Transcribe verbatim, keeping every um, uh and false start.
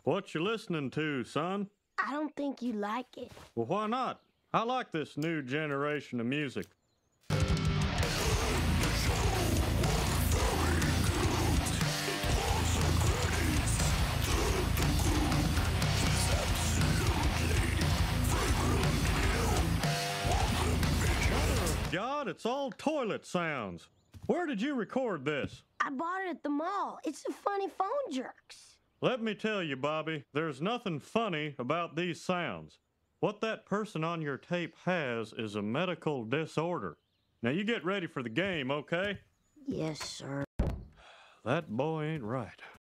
What you listening to, son? I don't think you like it. Well, why not? I like this new generation of music. God, it's all toilet sounds. Where did you record this? I bought it at the mall. It's the Funny Phone Jerks. Let me tell you, Bobby, there's nothing funny about these sounds. What that person on your tape has is a medical disorder. Now you get ready for the game, okay? Yes, sir. That boy ain't right.